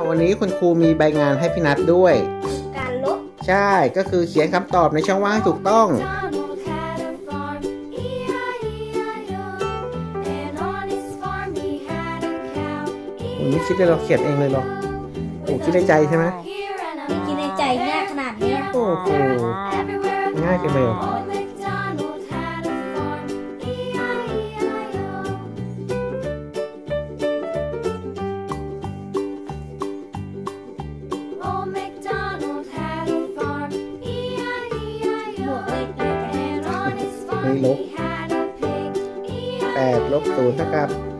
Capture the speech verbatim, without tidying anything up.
วันนี้คุณครูมีใบงานให้พี่นัทด้วยการลบใช่ก็คือเขียนคำตอบในช่องว่างให้ถูกต้องผมไม่คิดเลยเราเขียนเองเลยหรอโอ้คิดในใจใช่ไหมคิดในใจง่ายขนาดนี้โอ้โหง่ายจังเลยนี่ลบแปดลบศูนย์เท่ากับ